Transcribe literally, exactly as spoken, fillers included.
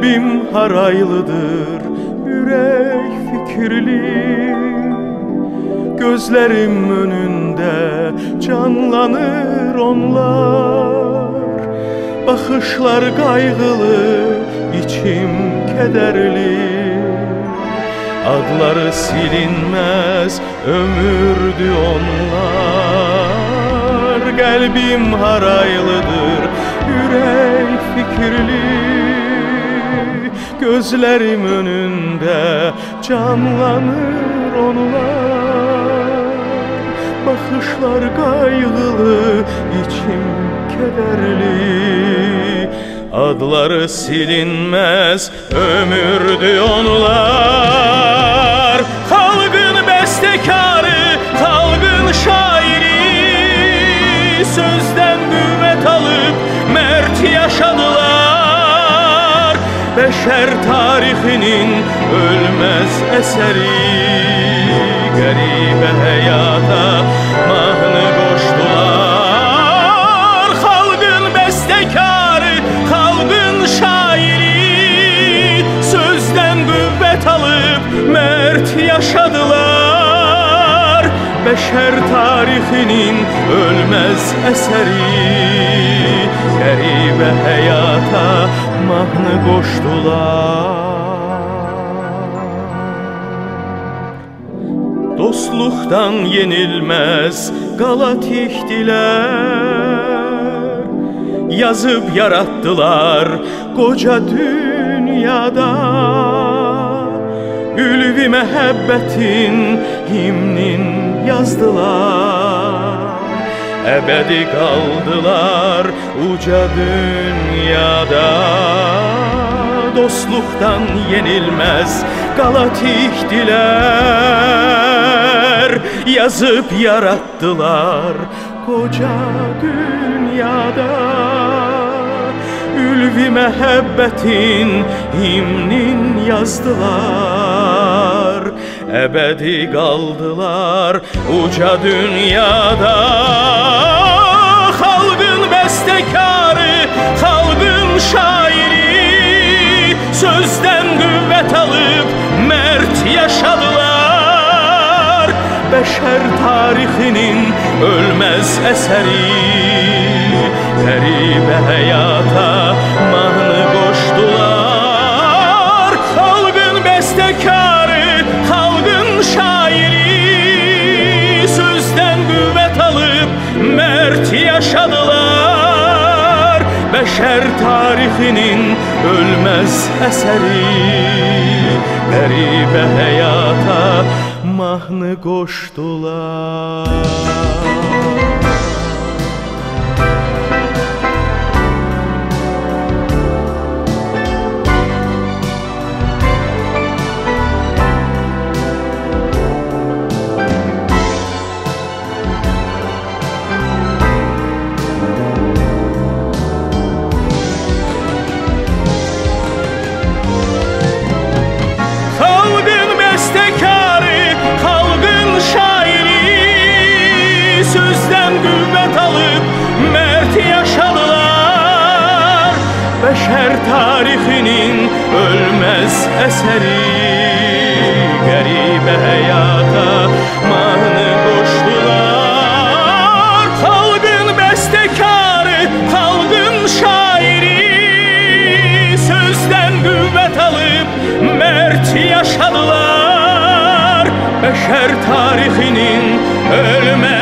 Qəlbim haraylıdır, ürək fikirli. Gözlərim önündə canlanır onlar. Baxışlar qayğılı, içim kədərli. Adları silinməz ömürdü onlar. Qəlbim haraylıdır, ürək fikirli. Gözlərim önündə canlanır onlar. Baxışlar qayğılı, içim kədərli. Adları silinməz ömürdü onlar. Xalqın bəstəkarı, xalqın şairi. Sözdən qüvvət alıb mərd yaşadılar. Bəşər tarixinin ölməz əsəri. Qəribə həyata mahnı qoşdular. Xalqın bəstəkarı, xalqın şairi. Sözdən qüvvət alıb mərd yaşadılar. Bəşər tarixinin ölməz əsəri. Qəribə həyata mahnı qoşdular. Dostluqdan yenilməz qala tikdilər. Yazıb yaratdılar qoca dünyada. Ülvi məhəbbətin himnin yazdılar. Əbədi qaldılar uca dünyada. Dostluqdan yenilməz qala tikdilər. Yazıb yaratdılar qoca dünyada. Ülvi məhəbbətin himnin yazdılar. Əbədi qaldılar uca dünyada. Xalqın bəstəkarı, xalqın şairi. Sözdən qüvvət alıb mərd yaşadılar. Bəşər tarixinin ölməz əsəri. Qəribə həyata mahnı qoşdular. Xalqın bəstəkarı, xalqın şairi. Sözdən qüvvət alıb mərd yaşadılar. Bəşər tarixinin ölməz əsəri. Qəribə həyata mahnı qoşdular. Sözdən qüvvət alıb mərd yaşadılar. Bəşər tarixinin ölməz əsəri. Qəribə həyata mahnı qoşdular. Xalqın bəstəkarı, xalqın şairi. Sözdən qüvvət alıb mərd yaşadılar. Bəşər tarixinin ölməz